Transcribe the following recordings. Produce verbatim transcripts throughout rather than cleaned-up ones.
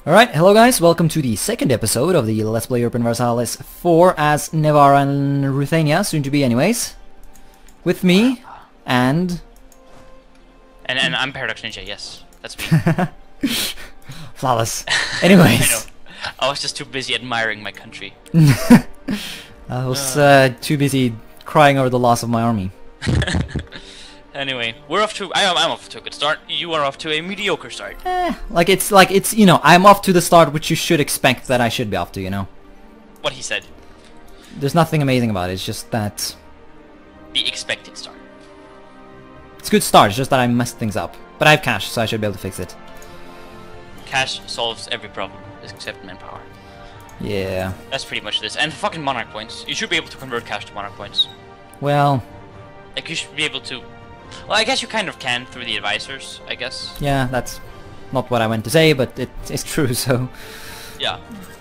Alright, hello guys, welcome to the second episode of the Let's Play Europe Universalis four as Navarra and Ruthenia, soon to be anyways. With me, and... And, and I'm ParadoxNinja, yes. That's me. Flawless. Anyways. I know. I was just too busy admiring my country. I was uh, too busy crying over the loss of my army. Anyway, we're off to... I, I'm off to a good start. You are off to a mediocre start. Eh, like it's, like it's, you know, I'm off to the start which you should expect that I should be off to, you know. What he said. There's nothing amazing about it, it's just that... The expected start. It's a good start, it's just that I messed things up. But I have cash, so I should be able to fix it. Cash solves every problem, except manpower. Yeah. That's pretty much this. And fucking monarch points. You should be able to convert cash to monarch points. Well... Like, you should be able to... Well, I guess you kind of can through the advisors, I guess. Yeah, that's not what I meant to say, but it, it's true, so... Yeah.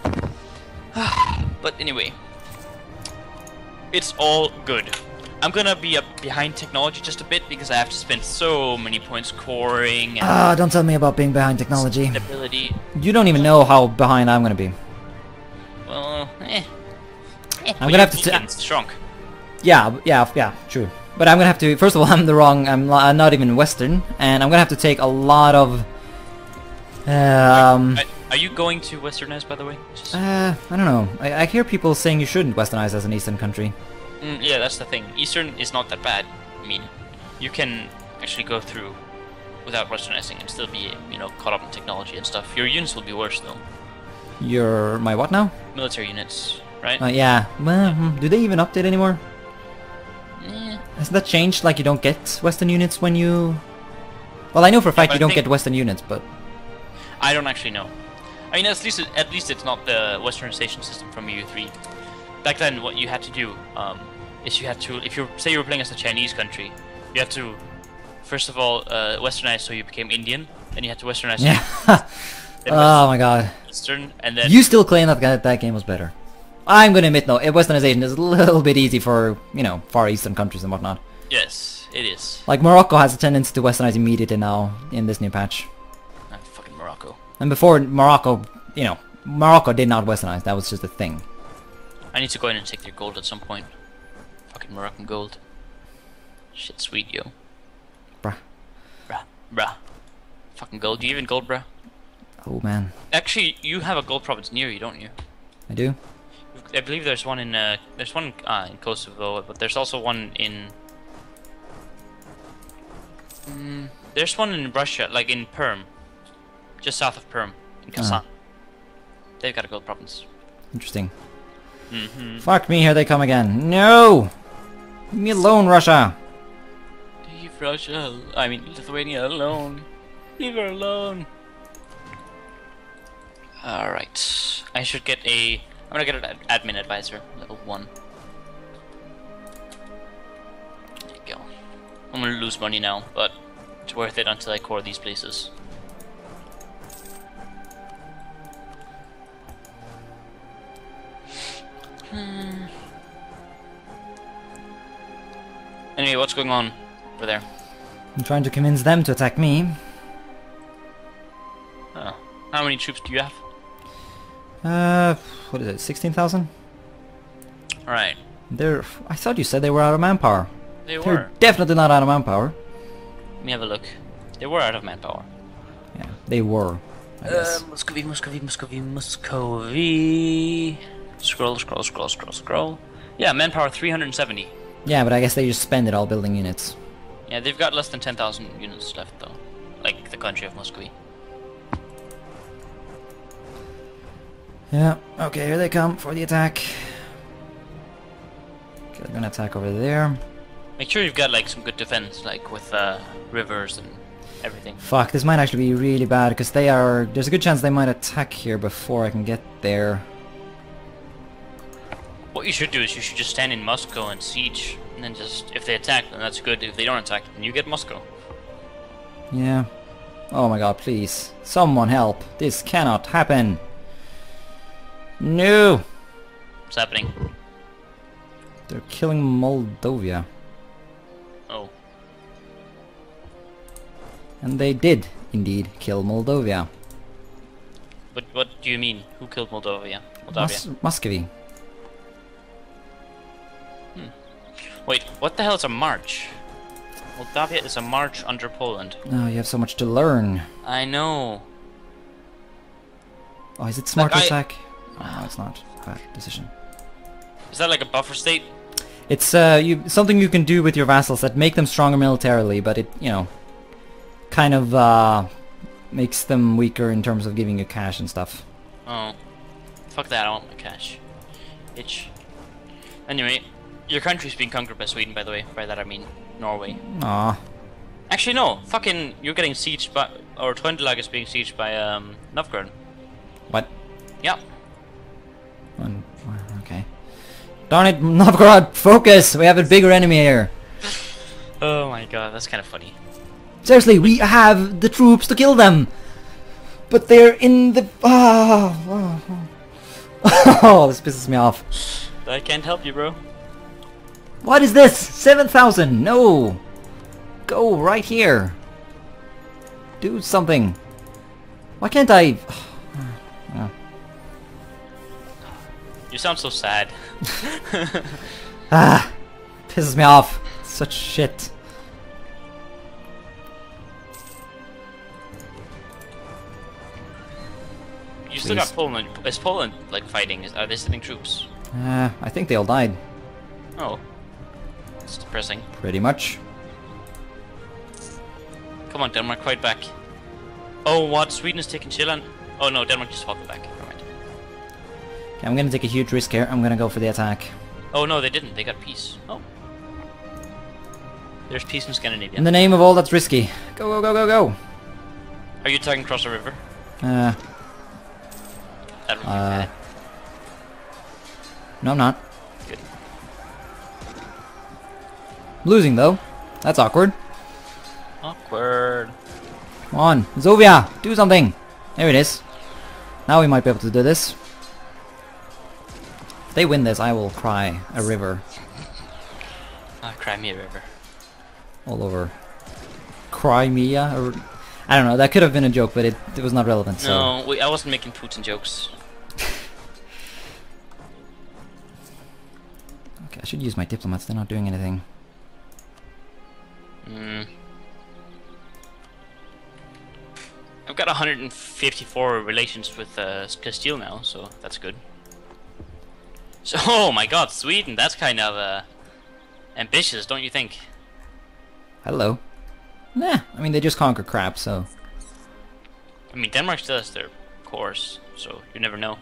But anyway. It's all good. I'm gonna be up behind technology just a bit because I have to spend so many points coring and... Ah, don't tell me about being behind technology. Stability. You don't even know how behind I'm gonna be. Well, eh. eh I'm gonna have to... It's shrunk. Yeah, yeah, yeah, true. But I'm gonna have to... First of all, I'm the wrong... I'm, I'm not even Western, and I'm gonna have to take a lot of... Um... Are, are you going to westernize, by the way? Just... Uh, I don't know. I, I hear people saying you shouldn't westernize as an Eastern country. Mm, yeah, that's the thing. Eastern is not that bad. I mean, you can actually go through without westernizing and still be, you know, caught up in technology and stuff. Your units will be worse, though. Your... my what now? Military units, right? Uh, yeah. Well, hmm, do they even update anymore? Eh. Hasn't that changed? Like, you don't get Western units when you... Well, I know for a fact Yeah, you don't think... get Western units, but... I don't actually know. I mean, at least it, at least it's not the westernization system from E U three. Back then, what you had to do um, is you had to, if you say you were playing as a Chinese country, you had to, first of all, uh, westernize so you became Indian, then you had to westernize. Yeah. then Oh my god. Western, and then You still claim that that that game was better. I'm gonna admit, no, westernization is a little bit easy for, you know, Far Eastern countries and whatnot. yes, it is. Like, Morocco has a tendency to westernize immediately now in this new patch. Ah, fucking Morocco. And before, Morocco, you know, Morocco did not westernize, that was just a thing. I need to go in and take their gold at some point. Fucking Moroccan gold. Shit, sweet, yo. Bruh. Bruh. Bruh. Fucking gold. Do you even gold, bruh? Oh man. Actually, you have a gold province near you, don't you? I do? I believe there's one in, uh, there's one uh, in Kosovo, but there's also one in... Mm, there's one in Russia, like in Perm. Just south of Perm, in Kazan. Uh-huh. They've got a gold province. Interesting. Mm-hmm. Fuck me, here they come again. No! Leave me alone, Russia! Leave Russia, I mean Lithuania alone. Leave her alone. Alright. I should get a... I'm gonna get an ad admin advisor, level one. There you go. I'm gonna lose money now, but it's worth it until I core these places. Hmm. Anyway, what's going on over there? I'm trying to convince them to attack me. Oh. How many troops do you have? Uh, what is it, sixteen thousand? Alright. They're... I thought you said they were out of manpower. They They're were. definitely not out of manpower. Let me have a look. They were out of manpower. Yeah, they were, I guess. Uh, Muscovy, Muscovy, Muscovy, Muscovy. Scroll, scroll, scroll, scroll, scroll. Yeah, manpower three hundred seventy. Yeah, but I guess they just spend it all building units. Yeah, they've got less than ten thousand units left though. Like the country of Muscovy. Yeah, okay, here they come for the attack. Okay, they're gonna attack over there. Make sure you've got like some good defense, like with uh, rivers and everything. Fuck, this might actually be really bad, because they are... There's a good chance they might attack here before I can get there. What you should do is you should just stand in Moscow and siege, and then just, if they attack, then that's good. If they don't attack, then you get Moscow. Yeah. Oh my god, please. Someone help. This cannot happen. No! What's happening? They're killing Moldova. Oh. And they did, indeed, kill Moldova. But what do you mean? Who killed Moldavia? Moldavia. Mus Muscovy. Hmm. Wait, what the hell is a march? Moldavia is a march under Poland. Oh, you have so much to learn. I know. Oh, is it smart Like, I- attack? Oh, no, it's not. Bad decision. Is that like a buffer state? It's uh, you something you can do with your vassals that make them stronger militarily, but it, you know, kind of uh, makes them weaker in terms of giving you cash and stuff. Oh. Fuck that, I want my cash. Bitch. Anyway, your country's being conquered by Sweden, by the way. By that I mean Norway. Aw. Actually, no. Fucking, you're getting sieged by, or Trøndelag is being sieged by um, Novgorod. What? Yeah. Um, okay. Darn it, Novgorod, focus! We have a bigger enemy here. Oh my god, that's kind of funny. Seriously, we have the troops to kill them! But they're in the... Oh, oh, oh. Oh, this pisses me off. I can't help you, bro. What is this? seven thousand! No! Go right here. Do something. Why can't I... Oh. You sound so sad. Ah, pisses me off. Such shit. You still Please. got Poland. Is Poland like fighting? Is, are they sending troops? Uh, I think they all died. Oh, it's depressing. Pretty much. Come on, Denmark, fight back. Oh, what? Sweden is taking Chile? Oh no, Denmark just fought back. Never mind. Okay, I'm gonna take a huge risk here. I'm gonna go for the attack. Oh no, they didn't. They got peace. Oh. There's peace in Scandinavia. In the name of all that's risky. Go, go, go, go, go! Are you attacking across the river? Uh, That would be uh... bad. No, I'm not. Good. Losing, though. That's awkward. Awkward. Come on, Zovia, do something! There it is. Now we might be able to do this. If they win this, I will cry a river Ah, Crimea River. all over Crimea. Or, I don't know, that could have been a joke, but it, it was not relevant, so... No, wait, I wasn't making Putin jokes. Okay, I should use my diplomats, they're not doing anything. Hmm. I've got one hundred fifty-four relations with uh, Castile now, so that's good. So, oh my god, Sweden, that's kind of uh, ambitious, don't you think? Hello. Nah, I mean, they just conquer crap, so... I mean, Denmark still has their cores, so you never know.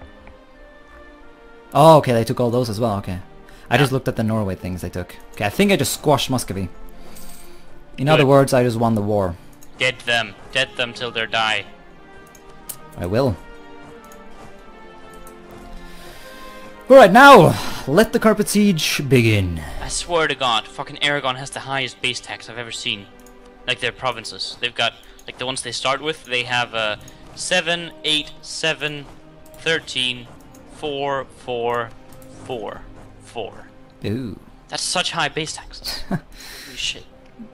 Oh, okay, they took all those as well, okay. I Yeah. just looked at the Norway things they took. Okay, I think I just squashed Muscovy. In Good. other words, I just won the war. Dead them. Dead them till they die. I will. Alright, now, let the carpet siege begin. I swear to god, fucking Aragon has the highest base tax I've ever seen. Like their provinces. They've got, like the ones they start with, they have uh, seven, eight, seven, thirteen, four, four, four, four. Ooh. That's such high base taxes. Holy shit.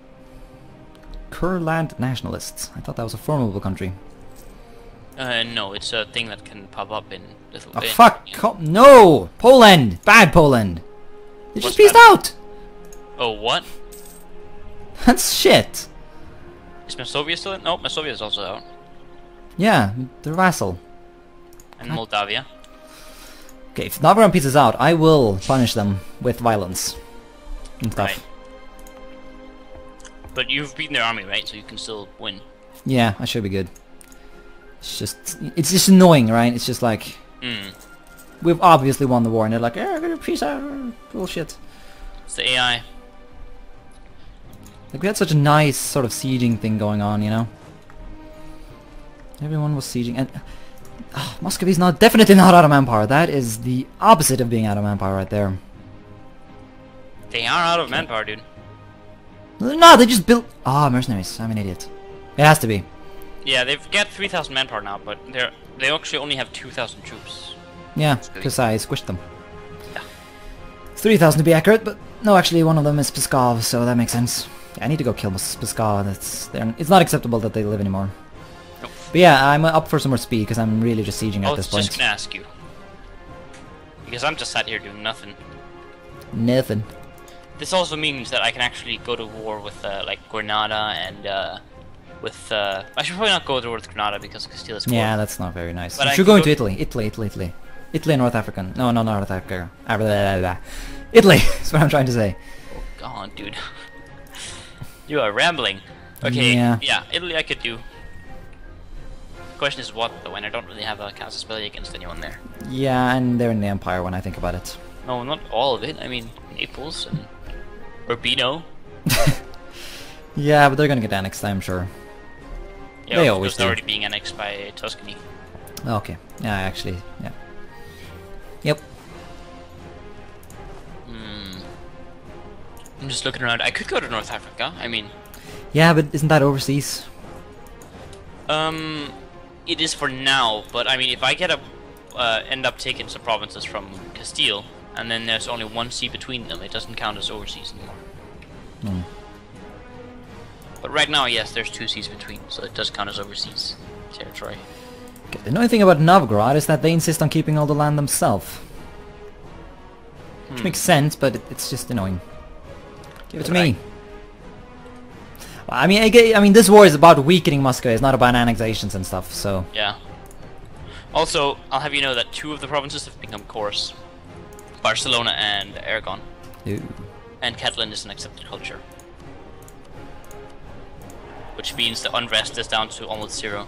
Kurland nationalists. I thought that was a formidable country. Uh, no, it's a thing that can pop up in little Oh in- fuck! in- Co- no! Poland! Bad Poland! They just What's peaced bad? out! Oh, what? That's shit! Is Masovia still in? No, Masovia is also out. Yeah, they're vassal. And God. Moldavia. Okay, if Navarra pieces out, I will punish them with violence. And stuff. Right. But you've beaten their army, right? So you can still win. Yeah, I should be good. It's just, it's just annoying, right? It's just like, Hmm. we've obviously won the war, and they're like, eh, gonna peace out, bullshit. It's the A I. Like, we had such a nice sort of sieging thing going on, you know? Everyone was sieging, and... Uh, Muscovy's not, definitely not out of manpower. That is the opposite of being out of manpower right there. They are out of manpower, dude. No, they just built... Ah, mercenaries. I'm an idiot. It has to be. Yeah, they've got three thousand manpower now, but they're they actually only have two thousand troops. Yeah, because I squished them. It's three thousand to be accurate, but no, actually one of them is Pskov, so that makes sense. Yeah, I need to go kill Pskov. That's, they're, it's not acceptable that they live anymore. Nope. But yeah, I'm up for some more speed because I'm really just sieging I at was this point. just gonna ask you. Because I'm just sat here doing nothing. Nothing. This also means that I can actually go to war with uh, like Granada and uh, with. Uh, I should probably not go to war with Granada because Castile is. Yeah, that's not very nice. But You I should can go go into Italy. Italy, Italy, Italy. Italy and North Africa. No, no, North Africa. Ah, blah, blah, blah. Italy is what I'm trying to say. Oh god, dude. You are rambling. Okay, Yeah. yeah, Italy I could do. Question is what though, and I don't really have a casus belli against anyone there. Yeah, and they're in the Empire when I think about it. No, not all of it. I mean, Naples and Urbino. Yeah, but they're gonna get annexed, I'm sure. Yeah, They of always course, do. they're already being annexed by Tuscany. Okay. Yeah, actually, yeah. Yep. Hmm. I'm just looking around. I could go to North Africa. I mean, Yeah, but isn't that overseas? um, it is for now. But I mean, if I get a uh, end up taking some provinces from Castile, and then there's only one sea between them, it doesn't count as overseas anymore. Hmm. But right now, yes, there's two seas between, so it does count as overseas territory. Okay, the annoying thing about Novgorod is that they insist on keeping all the land themselves. Which Hmm. makes sense, but it, it's just annoying. Give it to Right. me. Well, I mean, I, get- I mean, this war is about weakening Moscow. It's not about annexations and stuff. So Yeah. Also, I'll have you know that two of the provinces have become cores. Barcelona and Aragon. Ooh. And Catalan is an accepted culture. Which means the unrest is down to almost zero.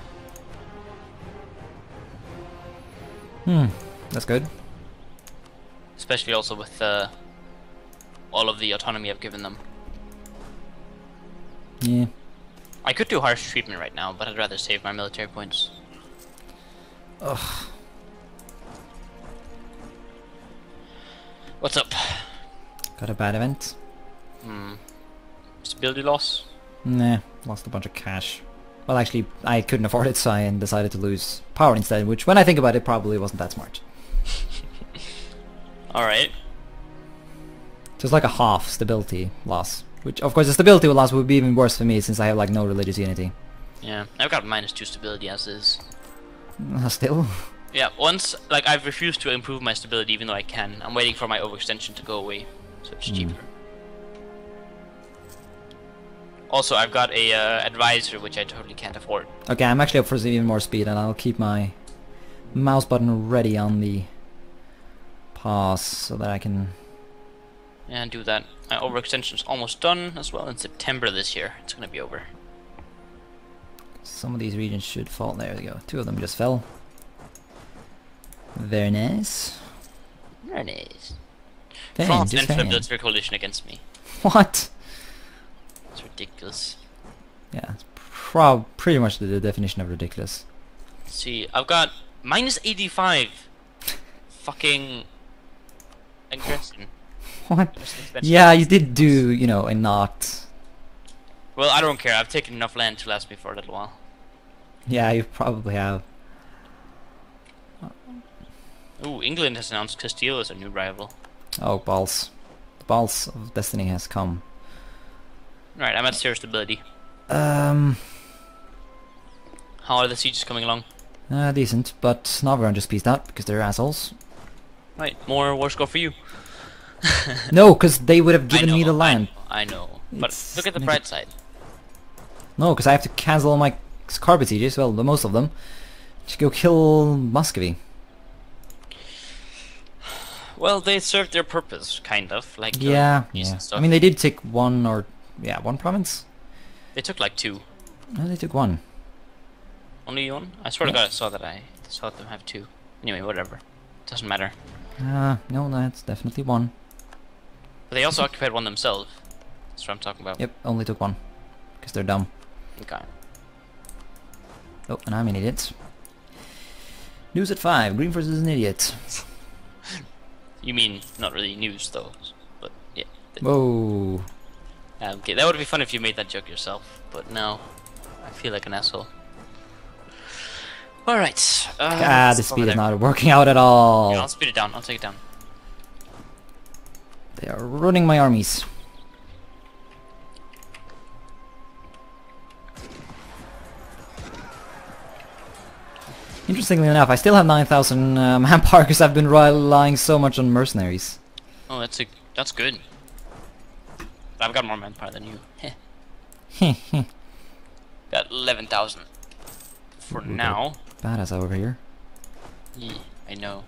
Hmm, that's good. Especially also with uh, all of the autonomy I've given them. Yeah. I could do harsh treatment right now, but I'd rather save my military points. Ugh. What's up? Got a bad event? Hmm. Stability loss? Nah, lost a bunch of cash. Well, actually, I couldn't afford it, so I decided to lose power instead, which, when I think about it, probably wasn't that smart. Alright. Just like a half stability loss. Which, of course, the stability loss would be even worse for me, since I have, like, no religious unity. Yeah, I've got minus two stability as is. Uh, Still? Yeah, once, like, I've refused to improve my stability even though I can. I'm waiting for my overextension to go away, so it's Mm. cheaper. Also, I've got a uh, advisor which I totally can't afford. Okay, I'm actually up for even more speed, and I'll keep my mouse button ready on the pause, so that I can... And do that. My overextension's almost done as well in September this year. It's gonna be over. Some of these regions should fall. There we go. Two of them just fell. Very nice. Very nice. Fan, France just entered a fan. military coalition against me. What? It's ridiculous. Yeah, it's prob pretty much the, the definition of ridiculous. Let's see, I've got minus eighty-five. Fucking aggression. What? Just expensive. Yeah, you did do, you know, a not. Well, I don't care. I've taken enough land to last me for a little while. Yeah, you probably have. Ooh, England has announced Castile as a new rival. Oh, balls. The balls of destiny has come. Right, I'm at zero stability. Um, How are the sieges coming along? uh, decent, but Novgorod just pieced out because they're assholes. Right, more war score for you. No, because they would have I given know, me the land. I know, I know. But It's look at the neg- bright side. No, because I have to cancel all my carpet sieges, well, the most of them, to go kill Muscovy. Well, they served their purpose, kind of. Like uh, Yeah, peace yeah. and stuff. I mean, they did take one or, yeah, one province? They took like two. No, they took one. Only one? I swear to Yeah. God, I saw that I saw them have two. Anyway, whatever. Doesn't matter. Uh, no, that's definitely one. But they also occupied one themselves. That's what I'm talking about. Yep, only took one. Because they're dumb. Okay. Oh, and I'm an idiot. News at five. GreenFors is an idiot. You mean not really news though, but yeah. th- Whoa. um, okay, that would be fun if you made that joke yourself, but no, I feel like an asshole. All right. Uh, Ah, let's the go speed over is there. not working out at all. Yeah, I'll speed it down. I'll take it down. They are running my armies. Interestingly enough, I still have nine thousand uh, manpower because I've been relying so much on mercenaries. Oh, that's a that's good. But I've got more manpower than you. Got eleven thousand for Ooh, now. Badass over here. Yeah, I know.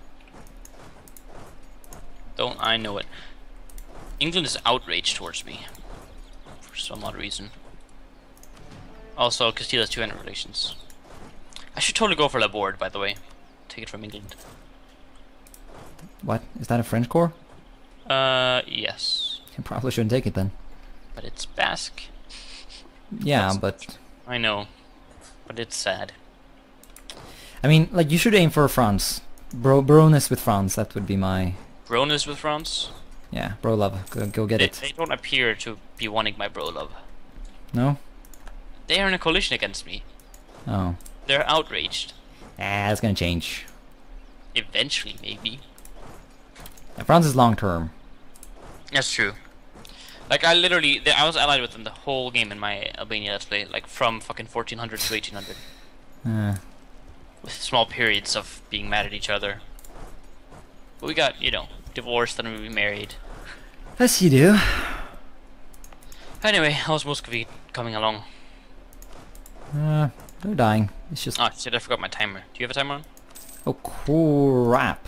Don't I know it? England is outraged towards me for some odd reason. Also, Castile has two hundred relations. I should totally go for Laborde, by the way. Take it from England. What? Is that a French corps? Uh, yes. You probably shouldn't take it then. But it's Basque. Yeah, That's, but... I know. But it's sad. I mean, like, you should aim for France. Bro Broness with France, that would be my... Broness with France? Yeah, bro love. Go, go get they, it. They don't appear to be wanting my bro love. No? They are in a coalition against me. Oh. They're outraged. Ah, that's gonna change. Eventually, maybe. Yeah, France is long term. That's true. Like, I literally, they, I was allied with them the whole game in my Albania Let's Play, like from fucking fourteen hundred to eighteen hundred. Uh, With small periods of being mad at each other. But we got, you know, divorced and we remarried. yes, you do. Anyway, how's Muscovy coming along? Uh, they're dying. It's just... Oh shit, I forgot my timer. Do you have a timer on? Oh, crap.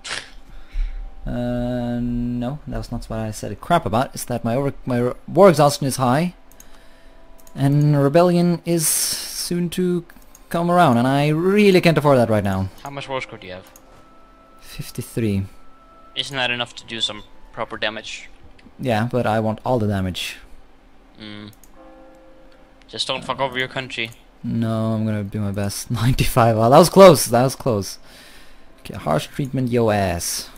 Uh, no, that was not what I said crap about. It's that my over my war exhaustion is high, and rebellion is soon to come around, and I really can't afford that right now. How much war score do you have? fifty-three. Isn't that enough to do some proper damage? Yeah, but I want all the damage. Mm. Just don't fuck over your country. No, I'm gonna do my best. ninety-five. Oh, that was close. That was close. Okay, harsh treatment, yo ass.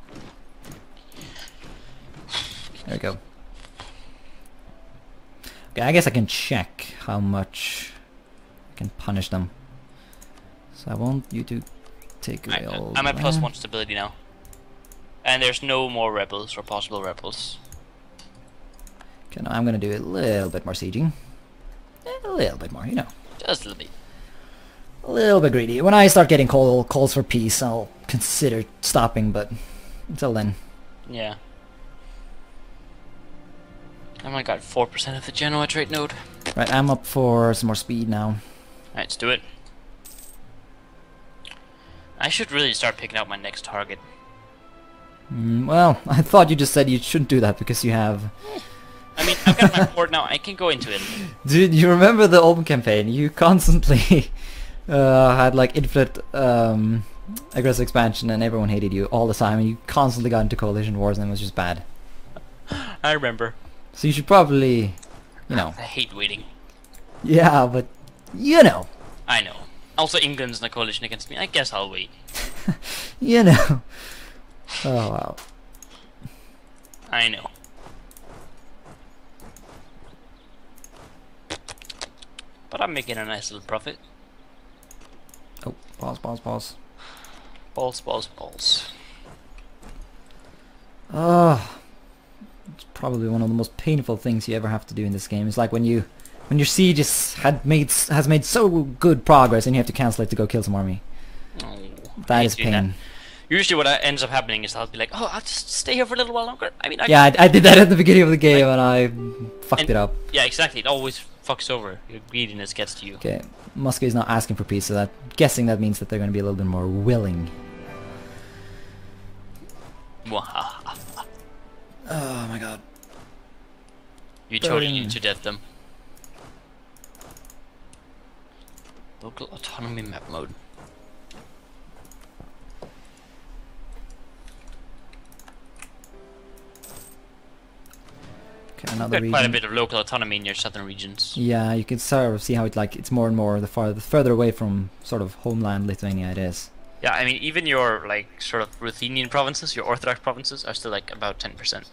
There we go. Okay, I guess I can check how much I can punish them. So I want you to take away I, all I'm at that. plus one stability now. And there's no more rebels or possible rebels. Okay, now I'm gonna do a little bit more sieging. A little bit more, you know. Just a little bit. A little bit greedy. When I start getting call, calls for peace, I'll consider stopping, but until then. Yeah. I only got four percent of the Genoa trade node. Right, I'm up for some more speed now. Alright, let's do it. I should really start picking out my next target. Mm, well, I thought you just said you shouldn't do that because you have... I mean, I've got my board now, I can go into it. Dude, you remember the open campaign? You constantly uh, had like infinite um, aggressive expansion and everyone hated you all the time and you constantly got into coalition wars and it was just bad. I remember. So you should probably, you know... I hate waiting. Yeah, but, you know. I know. Also, England's in a coalition against me. I guess I'll wait. You know. Oh, wow. I know. But I'm making a nice little profit. Oh, pause, pause, pause. Balls, balls, balls. Oh, it's probably one of the most painful things you ever have to do in this game. It's like when you, when your siege is, had made has made so good progress and you have to cancel it to go kill some army. Oh, That is pain. That. Usually what ends up happening is I'll be like, oh, I'll just stay here for a little while longer. I mean, I Yeah, I, I did that at the beginning of the game and I fucked and, it up. Yeah, exactly. It always fucks over. Your greediness gets to you. Okay, Muscovy is not asking for peace, so that guessing that means that they're going to be a little bit more willing. Oh my god. You totally Burn. need to death them. Local autonomy map mode. Okay, another Got region. quite a bit of local autonomy in your southern regions. Yeah, you can sort of see how it like it's more and more the far the further away from sort of homeland Lithuania it is. Yeah, I mean, even your like sort of Ruthenian provinces, your Orthodox provinces, are still like about ten percent.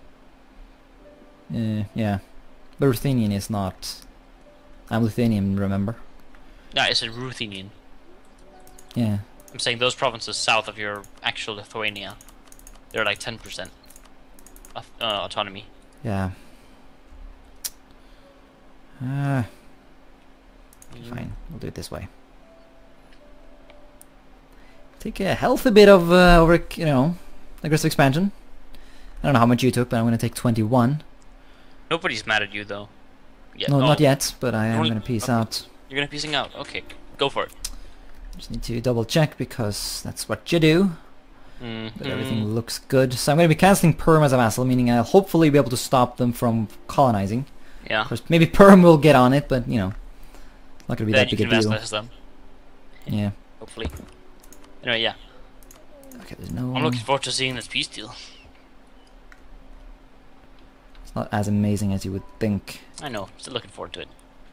Uh, yeah, but Ruthenian is not. I'm Lithuanian, remember? Yeah, it's a Ruthenian. Yeah. I'm saying those provinces south of your actual Lithuania, they're like ten percent of uh, autonomy. Yeah. Uh, Mm. Fine, we'll do it this way. take a healthy bit of uh, over, you know, aggressive expansion. I don't know how much you took, but I'm gonna take twenty-one. Nobody's mad at you though. Yeah. No, oh. not yet, but I am Only- gonna peace okay. out. You're gonna piecing out. Okay, go for it. Just need to double check because that's what you do. Mm But everything looks good. So I'm gonna be casting Perm as a vassal, meaning I'll hopefully be able to stop them from colonizing. Yeah. Of course, maybe Perm will get on it, but you know, not gonna be Then that you big can a deal. vassalize them. Yeah. Hopefully. Anyway, yeah. Okay, there's no. I'm looking forward to seeing this peace deal. It's not as amazing as you would think. I know. Still looking forward to it.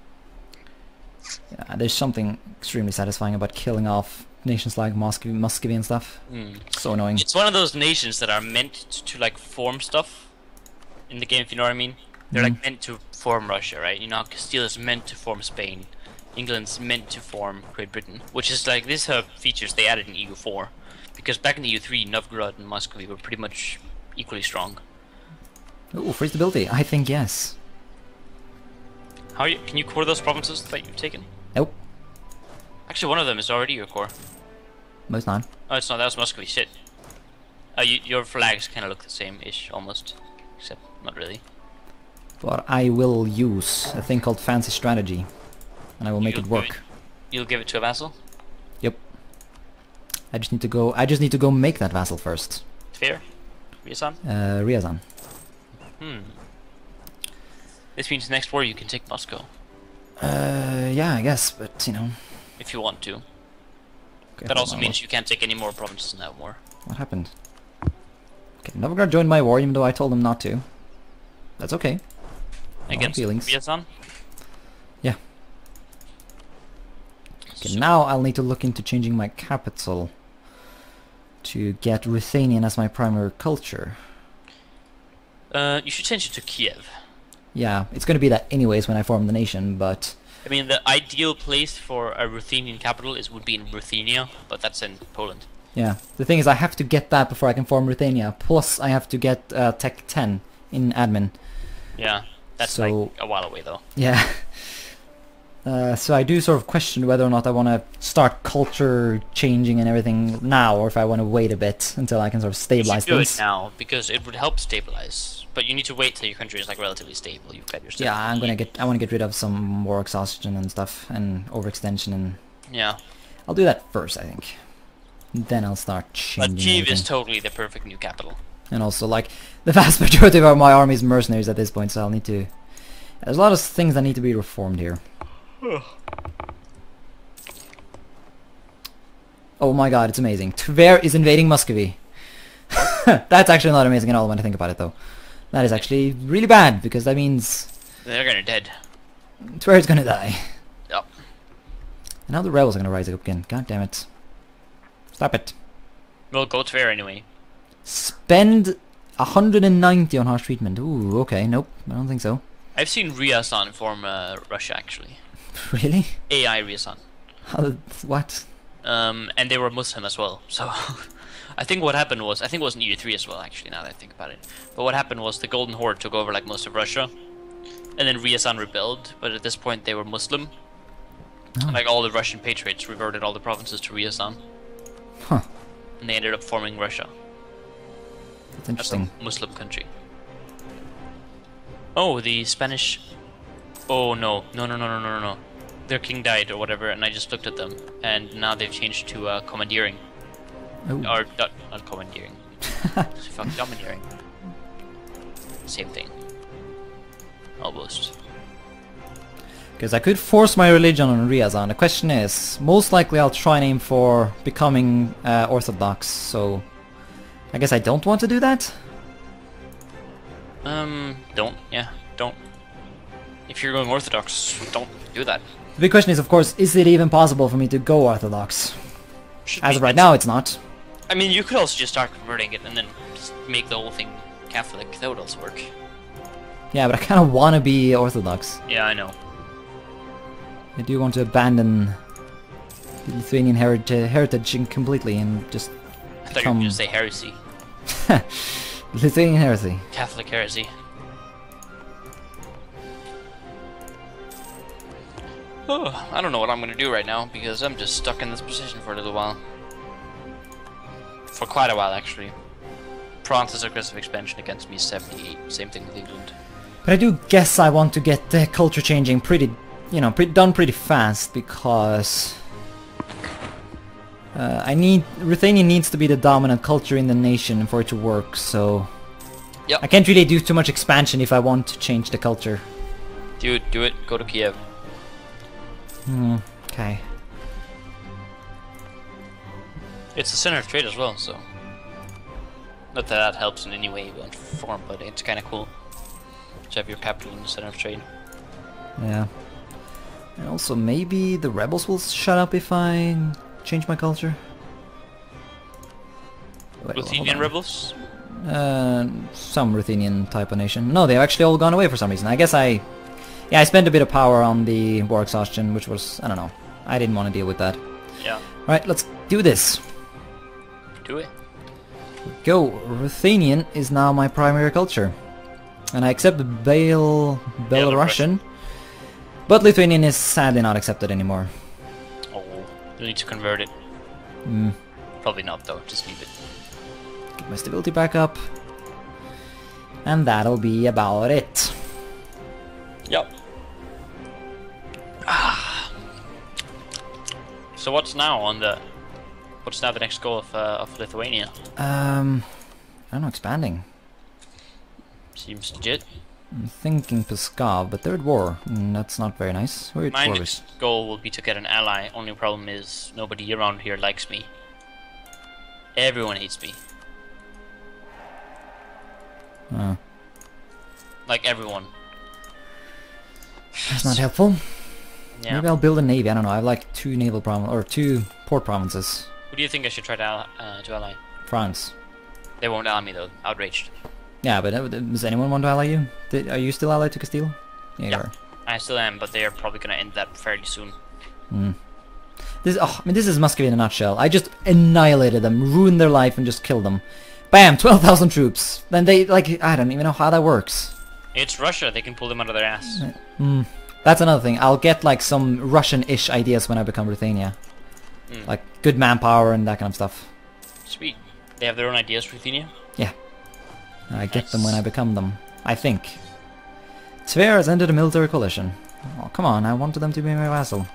Yeah, there's something extremely satisfying about killing off nations like Muscovy, Muscovy and stuff. Mm. So annoying. It's one of those nations that are meant to, to like form stuff in the game, if you know what I mean. They're Mhm. like meant to form Russia, right? You know, Castile is meant to form Spain. England's meant to form Great Britain, which is like these are features they added in E U four, because back in E U three, Novgorod and Muscovy were pretty much equally strong. Ooh, free stability. I think yes. How you, can you core those provinces that you've taken? Nope. Actually, one of them is already your core. Most not. Oh, it's not. That was Muscovy. Shit. Uh, you, your flags kind of look the same-ish, almost, except not really. But I will use a thing called fancy strategy, and I will make You'll it give work. You'll give it to a vassal. Yep. I just need to go. I just need to go make that vassal first. Fair. Riazan. Uh, Riazan. Hmm. This means next war you can take Moscow Uh, yeah, I guess, but you know. if you want to. Okay, That hold also on, means you can't take any more provinces in that war. What, what happened? Okay, Novgorod joined my war, even though I told them not to. That's okay. No Against feelings. Riazan. Yeah. Okay, So- now I'll need to look into changing my capital to get Ruthenian as my primary culture. Uh, you should change it to Kiev. Yeah, it's going to be that anyways when I form the nation, but I mean, the ideal place for a Ruthenian capital is would be in Ruthenia, but that's in Poland. yeah. The thing is, I have to get that before I can form Ruthenia. Plus, I have to get uh, Tech ten in admin. Yeah, that's So- like a while away though. Yeah. Uh, so I do sort of question whether or not I want to start culture changing and everything now, or if I want to wait a bit until I can sort of You stabilize should do things. it now because it would help stabilize. But you need to wait till your country is like relatively stable. You've got your Yeah, I'm gonna stability. get. I want to get rid of some war exhaustion and stuff, and overextension, and Yeah, I'll do that first, I think. Then I'll start changing but Kiev everything. is totally the perfect new capital. And also, like, the vast majority of my army is mercenaries at this point, so I'll need to... There's a lot of things that need to be reformed here. Oh my god, it's amazing. Tver is invading Muscovy. That's actually not amazing at all when I think about it, though. That is actually really bad, because that means They're gonna dead. Tver is gonna die. Yep. And now the rebels are gonna rise up again. God damn it. Stop it. Well, go to fair anyway. Spend one hundred ninety on harsh treatment. Ooh, okay, nope, I don't think so. I've seen Ryazan form uh, Russia actually. Really? A I Ryazan. How did, what? Um, and they were Muslim as well. So I think what happened was, I think it was in E U three as well actually, now that I think about it. But what happened was the Golden Horde took over like most of Russia. And then Ryazan rebelled, but at this point they were Muslim. Oh. Like all the Russian patriots reverted all the provinces to Ryazan. Huh, And they ended up forming Russia. that's That's interesting. a Muslim country. Oh, the Spanish... Oh no, no, no, no, no, no, no. Their king died or whatever, and I just looked at them, and now they've changed to uh, commandeering. Oh. Or, not, not commandeering. Fuck, domineering. Same thing. Almost. Because I could force my religion on Ryazan. The question is, most likely I'll try and aim for becoming uh, Orthodox, so... I guess I don't want to do that? Um, don't, yeah, don't. If you're going Orthodox, don't do that. The big question is, of course, is it even possible for me to go Orthodox? Should As be- of right now, it's not. I mean, you could also just start converting it and then just make the whole thing Catholic. That would also work. Yeah, but I kind of want to be Orthodox. Yeah, I know. I do want to abandon the Lithuanian heri- heritage completely and just I thought you were become going to say heresy. Lithuanian heresy. Catholic heresy. Oh, I don't know what I'm going to do right now because I'm just stuck in this position for a little while. for quite a while actually. France's aggressive expansion against me is seventy-eight. Same thing with England. But I do guess I want to get the culture changing pretty, you know, pretty, done pretty fast because uh, I need Ruthenian needs to be the dominant culture in the nation for it to work. So yep. I can't really do too much expansion if I want to change the culture. Do it. Do it. Go to Kiev. Hmm. Okay. It's the center of trade as well, so not that that helps in any way, form, but it's kind of cool to have your capital in the center of trade. Yeah. And also maybe the rebels will shut up if I change my culture. Wait, Ruthenian rebels? Uh, some Ruthenian type of nation. No, they've actually all gone away for some reason. I guess I... Yeah, I spent a bit of power on the war exhaustion, which was... I don't know. I didn't want to deal with that. Yeah. Right, let's do this. Do it. Go. Ruthenian is now my primary culture. And I accept Bel... Belarusian. But Lithuanian is sadly not accepted anymore. Oh, you need to convert it. Mm. Probably not though, just leave it. Get my stability back up. And that'll be about it. Yep. Ah. So what's now on the... What's now the next goal of, uh, of Lithuania? Um, I don't know, expanding. Seems legit. I'm thinking Pskov, but they're at war. Mm, that's not very nice. We're at My war. next goal will be to get an ally. Only problem is nobody around here likes me. Everyone hates me. Uh, Like everyone. that's not helpful. Yeah. Maybe I'll build a navy. I don't know. I have like two naval provin or two port provinces. Who do you think I should try to ally? Uh, to ally? France. They won't ally me though. Outraged. Yeah, but uh, does anyone want to ally you? Did, are you still allied to Castile? Yeah, you Yeah. are. I still am, but they are probably gonna end that fairly soon. Mm. This, oh, I mean, this is Muscovy in a nutshell. I just annihilated them, ruined their life, and just killed them. Bam! twelve thousand troops. Then they, like, I don't even know how that works. It's Russia. They can pull them out of their ass. Mm. That's another thing. I'll get like some Russian-ish ideas when I become Ruthenia. Mm. Like good manpower and that kind of stuff. Sweet. They have their own ideas, Ruthenia. Yeah. I get Nice. them when I become them. I think. Tver has ended a military coalition. Oh, come on. I wanted them to be my vassal.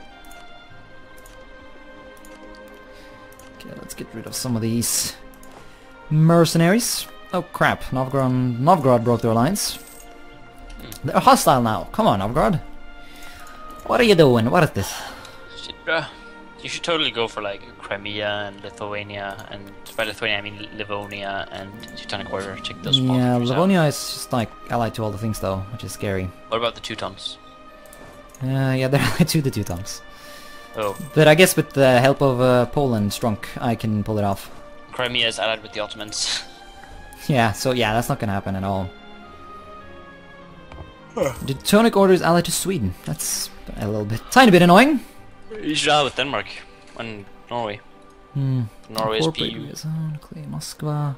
Okay, let's get rid of some of these mercenaries. Oh crap. Novgorod, Novgorod broke their alliance. Mm. They're hostile now. Come on, Novgorod. What are you doing? What is this? Shit, bruh. You should totally go for like Crimea and Lithuania, and by Lithuania I mean Livonia and Teutonic Order. Check those small Yeah, countries out. Livonia is just like allied to all the things though, which is scary. What about the Teutons? Uh, yeah, they're allied to the Teutons. Oh, But I guess with the help of uh, Poland, Strunk, I can pull it off. Crimea is allied with the Ottomans. Yeah, so yeah, that's not gonna happen at all. The Teutonic Order is allied to Sweden. That's a little bit, tiny bit annoying. You should ally with Denmark and Norway. Hmm. Norway's P Corporate U. liaison, Clay, Moskva.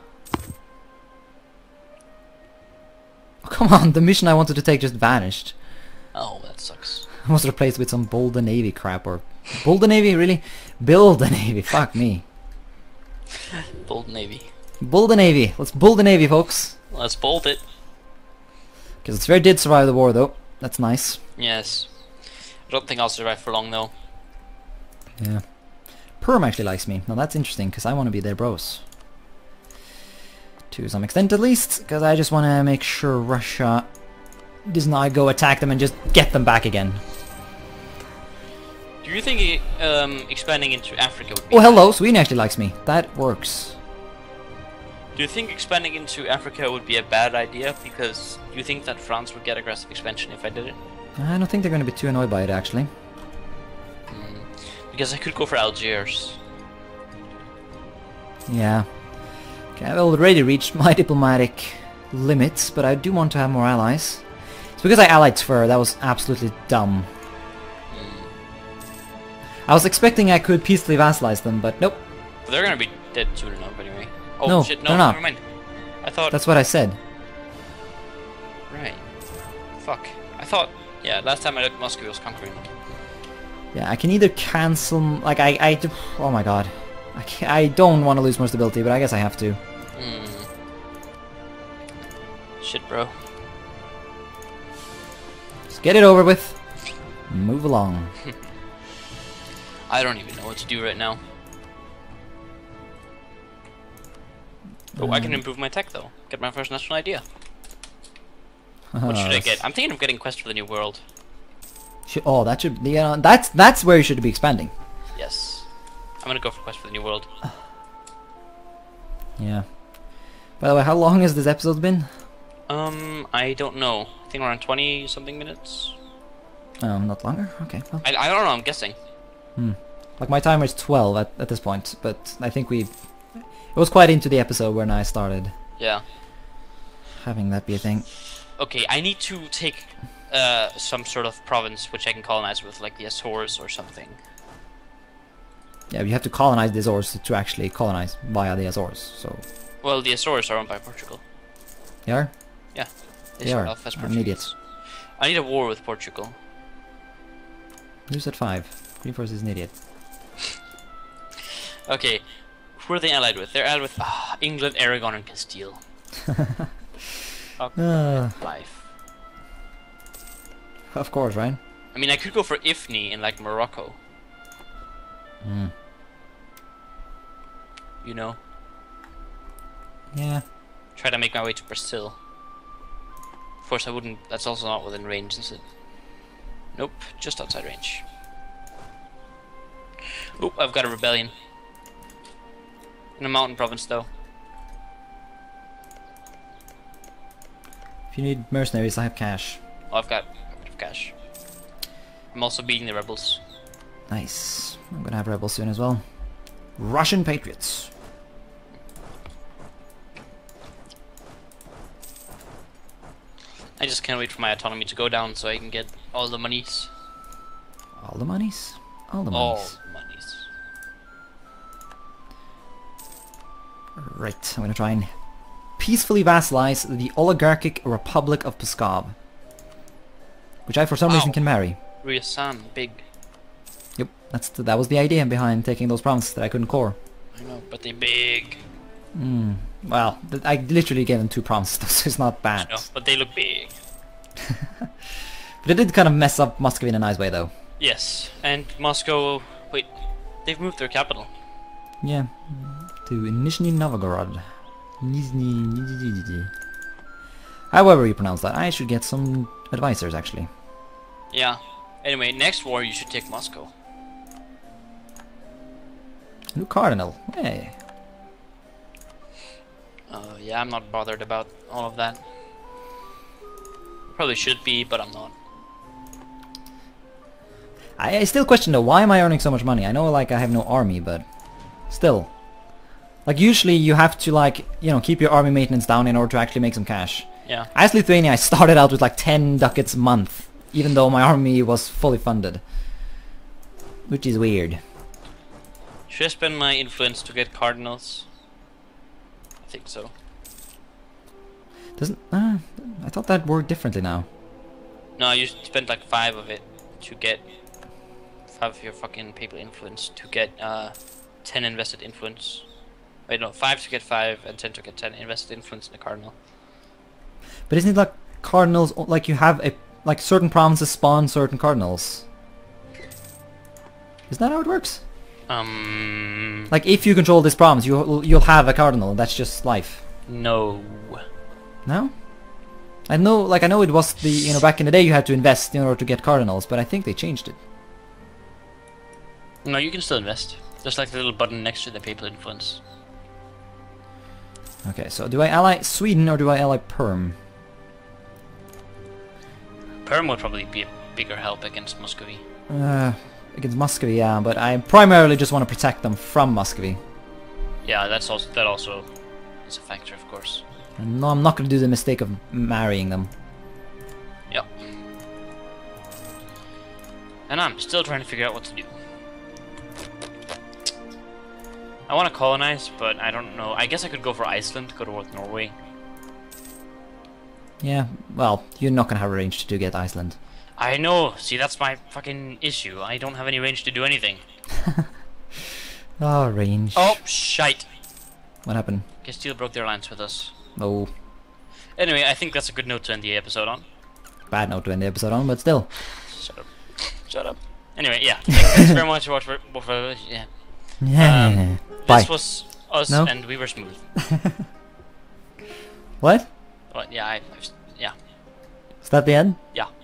Oh, come on, the mission I wanted to take just vanished. Oh, that sucks. I was replaced with some Boulder Navy crap, or... Boulder Navy, really? Build a Navy, fuck me. Bold Navy. Build a Navy, let's build a Navy, folks. Let's bolt it. Because it's very did survive the war, though. That's nice. Yes. I don't think I'll survive for long though. Yeah. Perm actually likes me. Now that's interesting, because I want to be their bros. To some extent, at least. Because I just want to make sure Russia does not go attack them and just get them back again. Do you think um, expanding into Africa would be... Oh, hello! Sweden actually likes me. That works. Do you think expanding into Africa would be a bad idea? Because do you think that France would get aggressive expansion if I did it? I don't think they're going to be too annoyed by it, actually. Mm. Because I could go for Algiers. Yeah. Okay, I've already reached my diplomatic limits, but I do want to have more allies. It's because I allied Tver, that was absolutely dumb. Mm. I was expecting I could peacefully vassalize them, but nope. But they're gonna be dead soon enough anyway. Oh No, shit, no, they're not. never mind. I thought... That's what I said. Right. Fuck. I thought... Yeah, last time I looked, Moscow was conquering. Yeah, I can either cancel... Like, I... I oh my god. I, can't, I don't want to lose more stability, but I guess I have to. Mm. Shit, bro. Just get it over with. Move along. I don't even know what to do right now. Oh, I can improve my tech though. Get my first national idea. What should I get? I'm thinking of getting Quest for the New World. Should, oh, that should. Yeah, that's that's where you should be expanding. Yes, I'm gonna go for Quest for the New World. Yeah. By the way, how long has this episode been? Um, I don't know. I think around twenty something minutes. Um, not longer. Okay. Well. I I don't know. I'm guessing. Hmm. Like my timer is twelve at at this point, but I think we've. It was quite into the episode when I started. Yeah. Having that be a thing. Okay, I need to take uh, some sort of province which I can colonize with, like the Azores or something. Yeah, you have to colonize the Azores to actually colonize via the Azores. So. Well, the Azores are owned by Portugal. They are? Yeah. They, They start are. off as I'm Portuguese. idiots. I need a war with Portugal. Who's at five? GreenFors is an idiot. Okay, who are they allied with? They're allied with ah, England, Aragon, and Castile. Okay, Uh. life. Of course, right? I mean, I could go for Ifni in like Morocco. Mm. You know, Yeah. try to make my way to Brazil. Of course, I wouldn't. That's also not within range, is it? Nope, just outside range. Oop, I've got a rebellion. In a mountain province, though. If you need mercenaries, I have cash. Oh, I've got a bit of cash. I'm also beating the rebels. Nice. I'm gonna have rebels soon as well. Russian patriots. I just can't wait for my autonomy to go down so I can get all the monies. All the monies. All the All monies. monies. Right. I'm gonna try and peacefully vassalize the oligarchic Republic of Pskov, which I for some Wow. reason can marry. Ryasan, big. Yep. That's the, that was the idea behind taking those provinces that I couldn't core. I know, but they big. Hmm. Well, th I literally gave them two provinces, so it's not bad. No, but they look big. But it did kind of mess up Muscovy in a nice way, though. Yes, and Moscow. Wait, they've moved their capital. Yeah. To Nizhny Novgorod. Nizhny... However you pronounce that, I should get some advisors, actually. Yeah. Anyway, next war you should take Moscow. New cardinal. Hey. Uh, yeah, I'm not bothered about all of that. Probably should be, but I'm not. I, I still question though, why am I earning so much money? I know like I have no army, but still. Like usually you have to like, you know, keep your army maintenance down in order to actually make some cash. Yeah. As Lithuania, I started out with like ten ducats a month, even though my army was fully funded. Which is weird. Should I spend my influence to get cardinals? I think so. Doesn't... Uh, I thought that worked differently now. No, you spent like five of it to get five of your fucking papal influence to get uh ten invested influence. Wait, no, five to get five and ten to get ten invested influence in the cardinal. But isn't it like cardinals, like you have a... Like certain provinces spawn certain cardinals? Isn't that how it works? Um. Like if you control this province, you'll, you'll have a cardinal, that's just life. No. No? I know, like I know it was the, you know, back in the day you had to invest in order to get cardinals, but I think they changed it. No, you can still invest. There's like the little button next to the papal influence. Okay, so do I ally Sweden or do I ally Perm? Perm would probably be a bigger help against Muscovy. Uh, against Muscovy, yeah, but I primarily just want to protect them from Muscovy. Yeah, that's also that also is a factor, of course. And no, I'm not going to do the mistake of marrying them. Yep. And I'm still trying to figure out what to do. I want to colonize, but I don't know. I guess I could go for Iceland, go towards Norway. Yeah, well, you're not going to have a range to get Iceland. I know. See, that's my fucking issue. I don't have any range to do anything. Oh, range. Oh, shite. What happened? Castile broke their alliance with us. Oh, Anyway, I think that's a good note to end the episode on. bad note to end the episode on, but still. Shut up. Shut up. Anyway, yeah. Thanks very much for watching. For, for, yeah. Yeah. Um, Bye. This was us, No? and we were smooth. What? But yeah, I, I've, yeah, Is that the end? yeah.